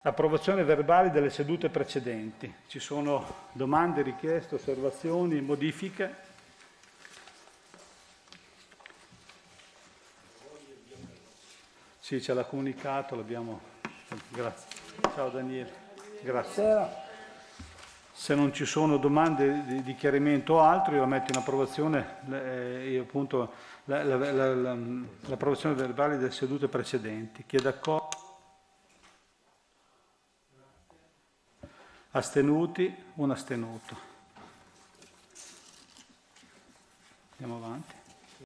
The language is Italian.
Approvazione verbali delle sedute precedenti. Ci sono domande, richieste, osservazioni, modifiche? Sì, ce l'ha comunicato, l'abbiamo... Grazie. Ciao Daniele. Grazie. Se non ci sono domande di chiarimento o altro, io la metto in approvazione, appunto, l'approvazione verbale delle sedute precedenti. Chi è d'accordo? Astenuti? Un astenuto. Andiamo avanti.